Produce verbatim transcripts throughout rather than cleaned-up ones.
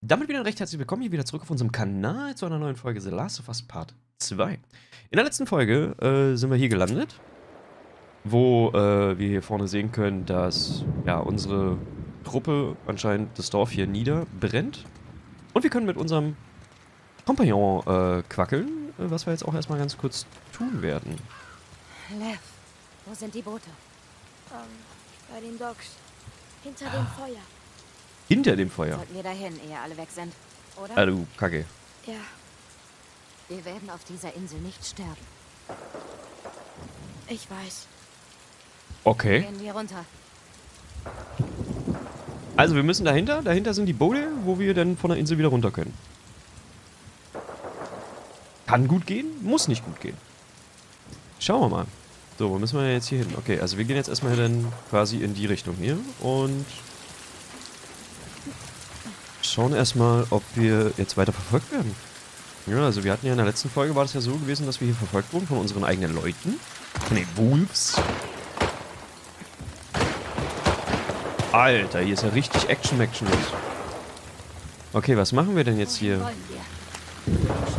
Damit wieder ein recht herzlich willkommen hier wieder zurück auf unserem Kanal zu einer neuen Folge The Last of Us Part zwei. In der letzten Folge äh, sind wir hier gelandet, wo äh, wir hier vorne sehen können, dass ja unsere Truppe anscheinend das Dorf hier niederbrennt. Und wir können mit unserem Kompagnon äh, quackeln, äh, was wir jetzt auch erstmal ganz kurz tun werden. Lev, wo sind die Boote? Ähm, bei den Docks. Hinter dem Feuer. Hinter dem Feuer. Sollten wir dahin, ehe alle weg sind, oder? Ah, du Kacke. Ja. Wir werden auf dieser Insel nicht sterben. Ich weiß. Okay. Gehen wir runter. Also wir müssen dahinter. Dahinter sind die Boote, wo wir dann von der Insel wieder runter können. Kann gut gehen, muss nicht gut gehen. Schauen wir mal. So, wo müssen wir jetzt hier hin? Okay, also wir gehen jetzt erstmal dann quasi in die Richtung hier und schauen erstmal, ob wir jetzt weiter verfolgt werden. Ja, also wir hatten ja in der letzten Folge, war das ja so gewesen, dass wir hier verfolgt wurden von unseren eigenen Leuten. Von den Wolves. Alter, hier ist ja richtig Action-Action los. Okay, was machen wir denn jetzt hier? Wohin wollen wir?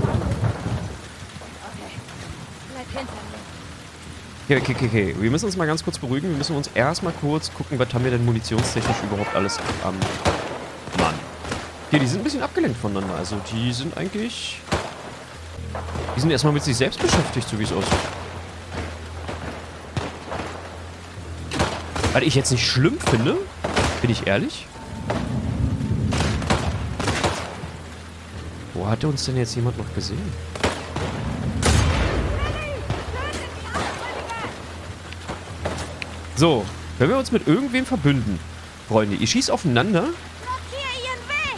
Okay. Bleib hinter mir. Okay, okay, okay, okay. Wir müssen uns mal ganz kurz beruhigen. Wir müssen uns erstmal kurz gucken, was haben wir denn munitionstechnisch überhaupt alles am Mann. Okay, die sind ein bisschen abgelenkt voneinander. Also die sind eigentlich... Die sind erstmal mit sich selbst beschäftigt, so wie es aussieht. Was ich jetzt nicht schlimm finde, bin ich ehrlich. Wo hat uns denn jetzt jemand noch gesehen? So, wenn wir uns mit irgendwem verbünden, Freunde, ihr schießt aufeinander. Blockier ihren Weg!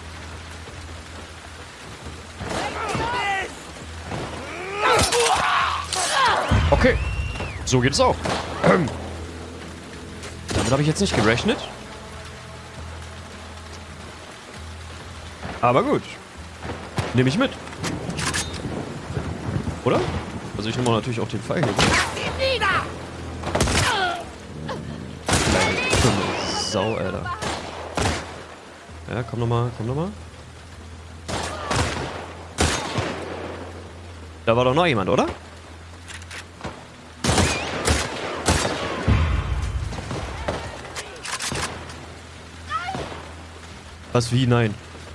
Okay, so geht es auch. Ähm. Damit habe ich jetzt nicht gerechnet. Aber gut. Nehme ich mit. Oder? Also ich nehme natürlich auch den Pfeil hier. Kleine Sau, Alter. Ja, komm nochmal, komm nochmal. Da war doch noch jemand, oder? Was, wie, nein?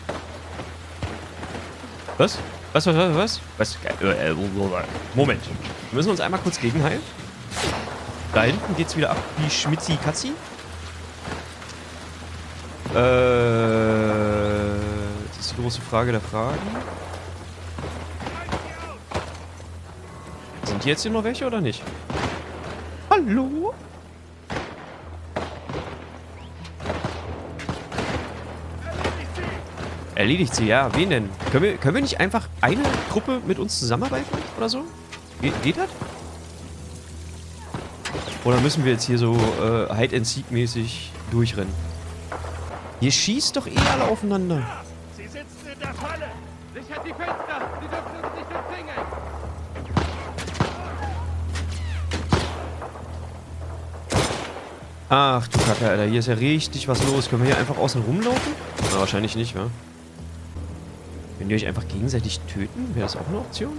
Was? Was, was, was, was? Was? Äh, äh, Moment. Wir müssen uns einmal kurz gegenheilen. Da hinten geht's wieder ab wie Schmitzi Katzi. Äh, das ist die große Frage der Fragen. Sind hier jetzt hier noch welche oder nicht? Hallo? Erledigt sie, ja. Wen denn? Können wir, können wir nicht einfach eine Gruppe mit uns zusammenarbeiten oder so? Ge geht das? Oder müssen wir jetzt hier so äh, Hide-and-Seek-mäßig durchrennen? Ihr schießt doch eh alle aufeinander. Sie sitzen in der Falle! Sichert die Fenster! Sie dürfen uns nicht umzingeln! Ach du Kacke, Alter. Hier ist ja richtig was los. Können wir hier einfach außen rumlaufen? Na, wahrscheinlich nicht, wa? Wenn die euch einfach gegenseitig töten, wäre das auch eine Option?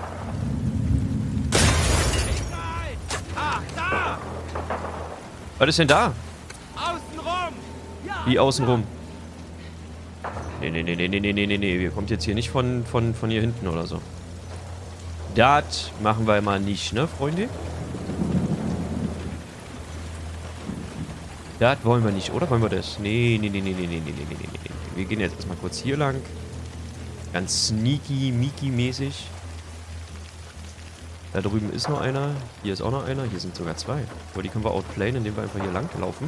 Ach, da! Was ist denn da? Außenrum! Ja! Wie außenrum? Nee, nee, nee, nee, nee, nee, nee, nee, nee. Ihr kommt jetzt hier nicht von, von, von hier hinten oder so. Das machen wir mal nicht, ne, Freunde? Das wollen wir nicht, oder? Wollen wir das? Nee, nee, nee, nee, nee, nee, nee, nee, nee, nee, nee. Wir gehen jetzt erstmal kurz hier lang. Ganz sneaky, Miki-mäßig. Da drüben ist noch einer. Hier ist auch noch einer. Hier sind sogar zwei. Aber die können wir outplayen, indem wir einfach hier lang laufen.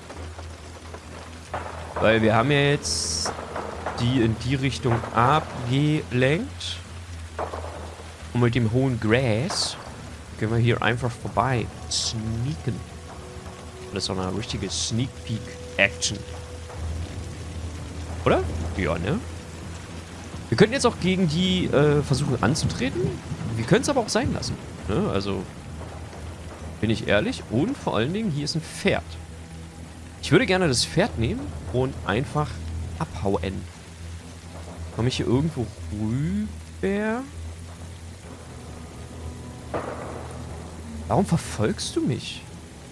Weil wir haben ja jetzt die in die Richtung abgelenkt. Und mit dem hohen Gras können wir hier einfach vorbei sneaken. Das ist doch eine richtige Sneak Peek Action. Oder? Ja, ne? Wir könnten jetzt auch gegen die äh, versuchen anzutreten. Wir können es aber auch sein lassen. Ne? Also, bin ich ehrlich. Und vor allen Dingen, hier ist ein Pferd. Ich würde gerne das Pferd nehmen und einfach abhauen. Komme ich hier irgendwo rüber? Warum verfolgst du mich?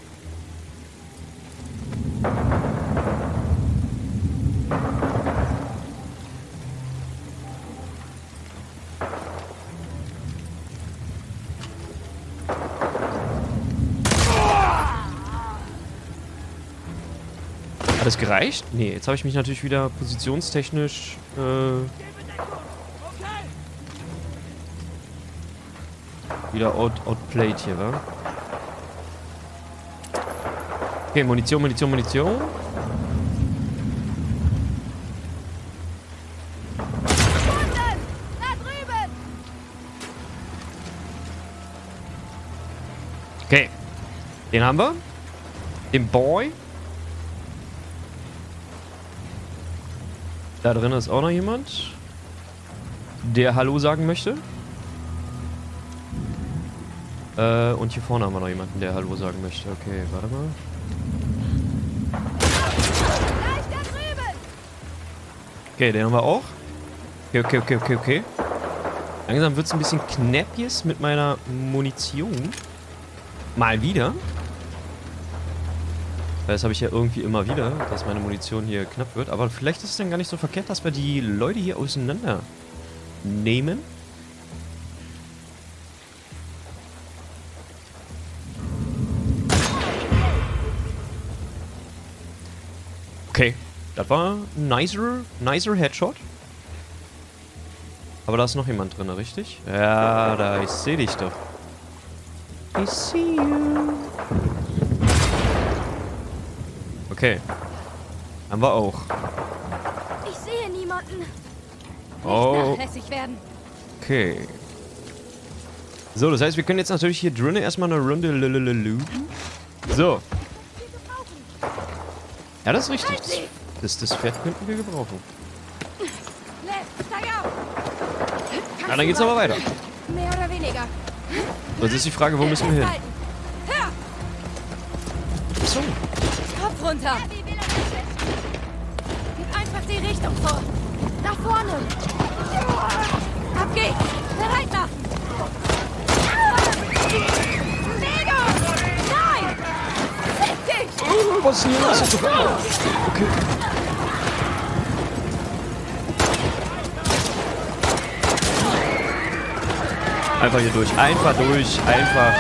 Hat das gereicht? Nee, jetzt habe ich mich natürlich wieder positionstechnisch äh, wieder out, outplayed hier, wa? Okay, Munition, Munition, Munition. Da drüben! Okay. Den haben wir. Den Boy. Da drin ist auch noch jemand, der Hallo sagen möchte. Äh, und hier vorne haben wir noch jemanden, der Hallo sagen möchte. Okay, warte mal. Gleich da drüben! Okay, den haben wir auch. Okay, okay, okay, okay, okay. Langsam wird es ein bisschen knappies mit meiner Munition. Mal wieder. Das habe ich ja irgendwie immer wieder, dass meine Munition hier knapp wird. Aber vielleicht ist es dann gar nicht so verkehrt, dass wir die Leute hier auseinander nehmen. Okay, das war ein nicer, nicer Headshot. Aber da ist noch jemand drin, richtig? Ja, da, ich sehe dich doch. I see you. Okay. Haben wir auch. Ich sehe niemanden. Oh. Nachlässig werden. Okay. So, das heißt, wir können jetzt natürlich hier drinnen erstmal eine Runde looten. So. Ja, das ist richtig. Das, das, das Pferd könnten wir gebrauchen. Lev, steig auf! Ja, dann geht's aber weiter. Mehr oder weniger. Jetzt ist die Frage, wo müssen wir hin? Halten. Hör! So. Kopf runter! Gib einfach die Richtung vor. Nach vorne! Ab geht's! Bereit machen! Mega! Nein! Fick dich! Oh, was ist denn hier los? Ist doch immer. Okay. Einfach hier durch. Einfach durch. Einfach.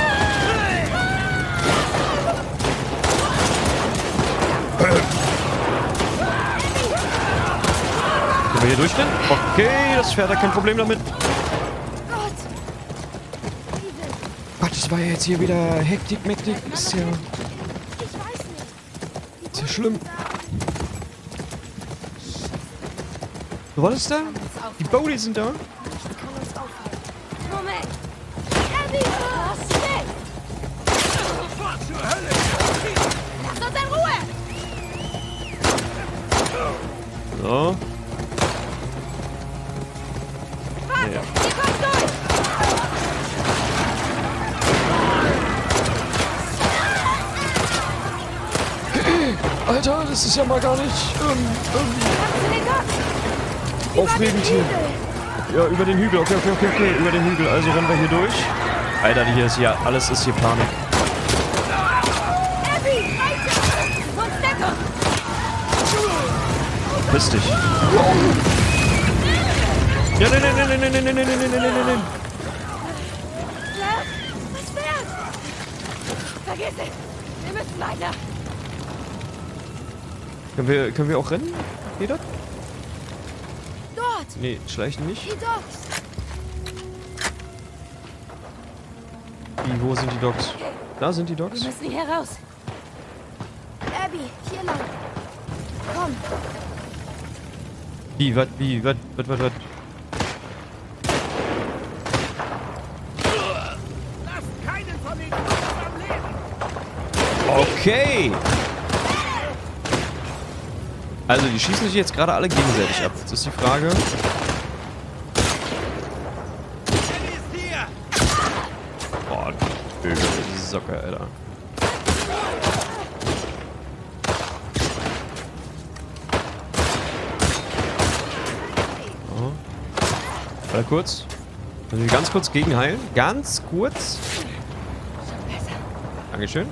Können wir hier durchrennen? Okay, das Pferd hat kein Problem damit. Gott! Gott, das war ja jetzt hier wieder Hektik, Mektik. Ist ja, Ich weiß nicht. ist ja schlimm. Du wolltest da? Die Bodie sind da. Kann uns aufhalten. Moment! Abby! Was? Weg! Lass uns in Ruhe! So. Warte! Ja. Ihr kommt durch! Alter, das ist ja mal gar nicht ähm, ähm, Zu den Dock! aufregend hier. Ja, über den Hügel. Okay, okay, okay, okay. Über den Hügel. Also rennen wir hier durch. Alter, hier ist ja, alles ist hier Panik. Abby! Weiter! Uns Deckung! Piss dich. Ja, nein, nein, nein, nein, nein, nein, nein, nein, nein, nein, nein, nein. Lev! Das Pferd! Vergiss es! Wir müssen weiter! Können wir, können wir auch rennen? Geht das? Dort! Nee, schleichen nicht. Die Docks! Wie, wo sind die Docks? Da sind die Docks. Wir müssen hier raus! Abby, hier lang! Komm! Wie, wat, wie, wat, wat, wat, wat? Lasst keinen von ihnen am Leben! Okay. Also, die schießen sich jetzt gerade alle gegenseitig ab. Jetzt ist die Frage. Er ist hier! Boah, böse Socke, Alter. Oh. Warte kurz. Also ganz kurz gegenheilen. Ganz kurz. Dankeschön.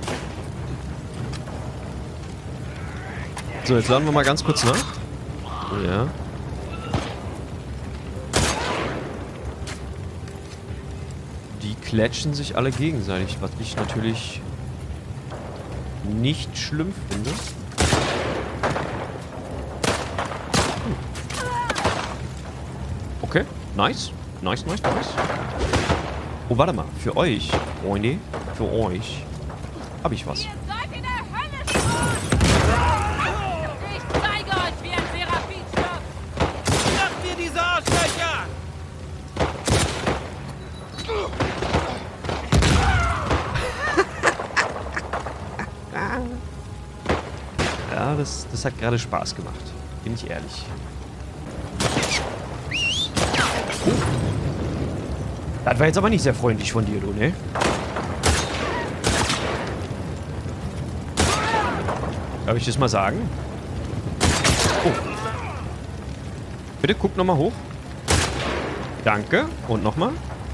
So, jetzt laden wir mal ganz kurz nach. Ja. Die klatschen sich alle gegenseitig, was ich natürlich nicht schlimm finde. Hm. Okay, nice. Nice, nice, nice. Oh, warte mal. Für euch, Freunde, für euch habe ich was. Ihr seid in der Hölle schon! Ich zeige euch, wie ein Seraphim stirbt! Macht mir diese Arschlöcher! Ja, das, das hat gerade Spaß gemacht. Bin ich ehrlich. Das war jetzt aber nicht sehr freundlich von dir, du, ne? Darf ich das mal sagen? Oh. Bitte guck nochmal hoch. Danke. Und nochmal.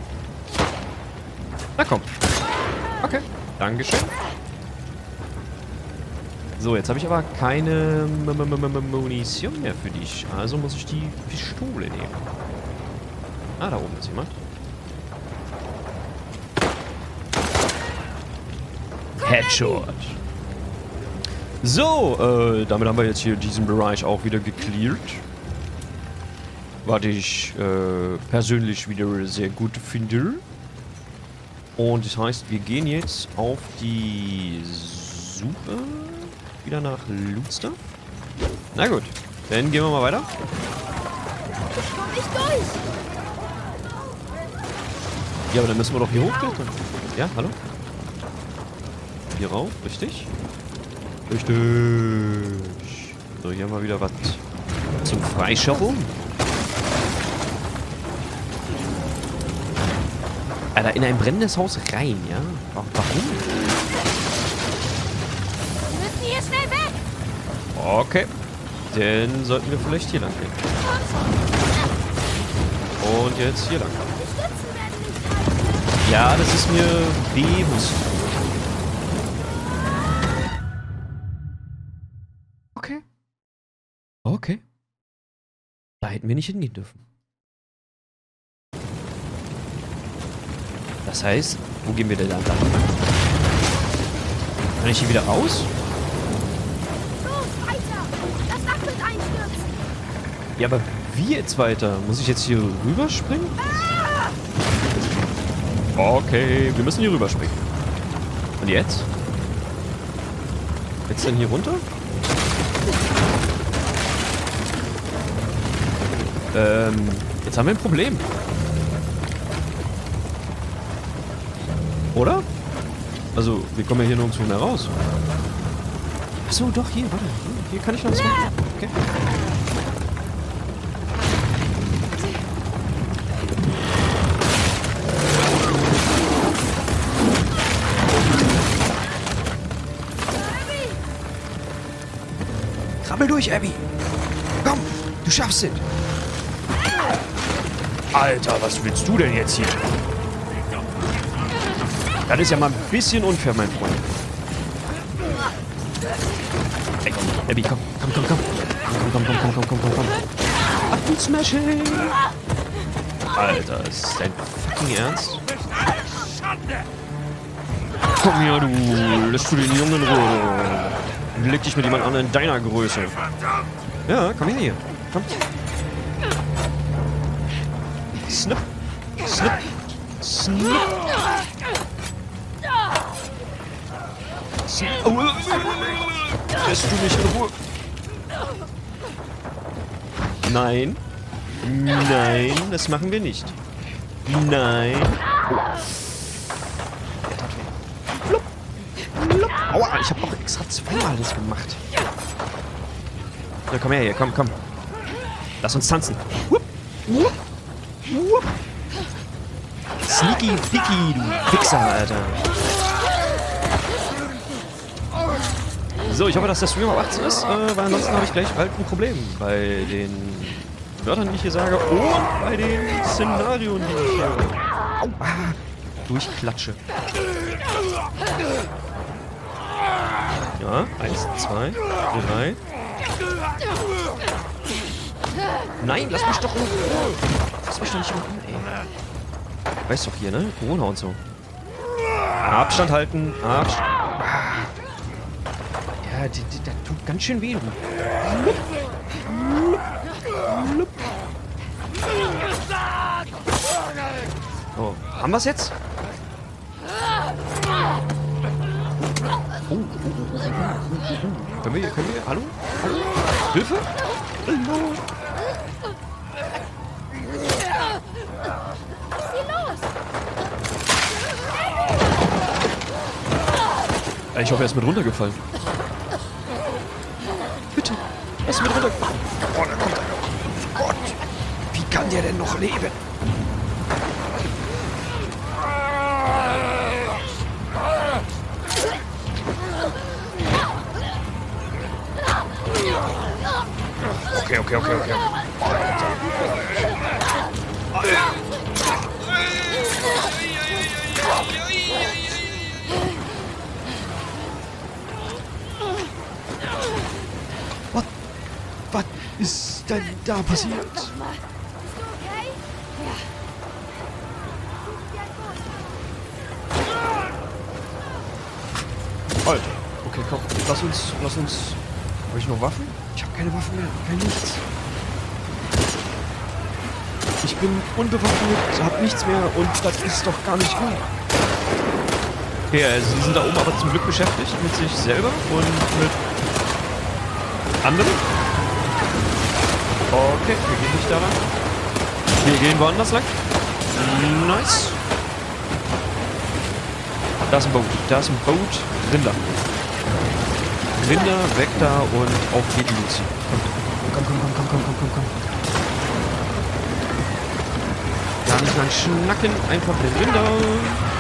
Na komm. Okay. Dankeschön. So, jetzt habe ich aber keine Munition mehr für dich. Also muss ich die Pistole nehmen. Ah, da oben ist jemand. Headshot. So, äh, damit haben wir jetzt hier diesen Bereich auch wieder gecleared. Was ich äh, persönlich wieder sehr gut finde. Und das heißt, wir gehen jetzt auf die Suche wieder nach Lootstuff. Na gut, dann gehen wir mal weiter. Ich komm nicht durch! Ja, aber dann müssen wir doch hier hochklettern. Ja, hallo? Hier rauf, richtig? Richtig. So, hier haben wir wieder was zum Freischaufeln. Alter, in ein brennendes Haus rein, ja? Warum? Wir müssen hier schnell weg! Okay. Dann sollten wir vielleicht hier lang gehen. Und jetzt hier lang. Die Stützen werden nicht reichen! Ja, das ist mir bewusst. Okay. Okay. Da hätten wir nicht hingehen dürfen. Das heißt, wo gehen wir denn dann lang? Kann ich hier wieder raus? Los, weiter! Das Dach wird einstürzen! Ja, aber wie jetzt weiter? Muss ich jetzt hier rüberspringen? Okay, wir müssen hier rüberspringen. Und jetzt? Jetzt denn hier runter? Ähm, jetzt haben wir ein Problem. Oder? Also, wir kommen ja hier nirgendwo mehr raus. Achso, doch, hier, warte. Hier, hier kann ich noch was machen. Okay. Krabbel durch, Abby. Komm, du schaffst es. Alter, was willst du denn jetzt hier? Das ist ja mal ein bisschen unfair, mein Freund. Ey, Abby, komm, komm, komm, komm. Komm, komm, komm, komm, komm, komm, komm, komm. Ach, du Smashing. Alter, ist das dein fucking Ernst? Komm her, du. Lässt du den Jungen in Ruhe. Leg dich mit jemand anderem in deiner Größe. Ja, komm her hier. Komm. Snip. Snip. Snip. Snip. Oh, lässt du mich in Ruhe? Nein. Nein, das machen wir nicht. Nein. Aua, ich habe auch extra zweimal das gemacht. So, komm her hier, komm, komm. Lass uns tanzen. Wupp, wupp, wupp. Sneaky Dicky, du Wichser, Alter. So, ich hoffe, dass der Stream auf achtzehn ist, äh, weil ansonsten habe ich gleich bald ein Problem bei den Wörtern, die ich hier sage, und bei den Szenarien, die ich hier Au, ah, durchklatsche. Ja, eins, zwei, drei. Nein, lass mich doch in Ruhe. Lass mich doch nicht in Ruhe, ey. Weißt doch hier, ne? Corona und so. Abstand halten. Abstand. Ja, die, die, das tut ganz schön weh, du. Oh, haben wir's jetzt? Oh, oh, oh, oh, oh, oh. Können wir, können wir, hallo? Hallo? Hilfe? Hallo? Ich hoffe, er ist mit runtergefallen. Bitte, er ist mit runtergefallen. Oh, da kommt einer. Gott, wie kann der denn noch leben? Okay, okay, okay, okay. Was? Was ist denn da passiert? Bist du okay? Ja. Alter. Okay, komm. Lass uns, lass uns... Habe ich noch Waffen? Ich habe keine Waffen mehr. Kein nichts. Ich bin unbewaffnet, hab nichts mehr und das ist doch gar nicht gut. Okay, also sie sind da oben aber zum Glück beschäftigt mit sich selber und mit anderen. Okay, wir gehen nicht daran. Wir gehen woanders lang. Nice. Da ist ein Boot. Da ist ein Boot. Rinder. Rinder, weg da und auf geht die Luzi. Komm, komm, komm, komm, komm, komm, komm, komm. Gar nicht lang schnacken, einfach Rinder.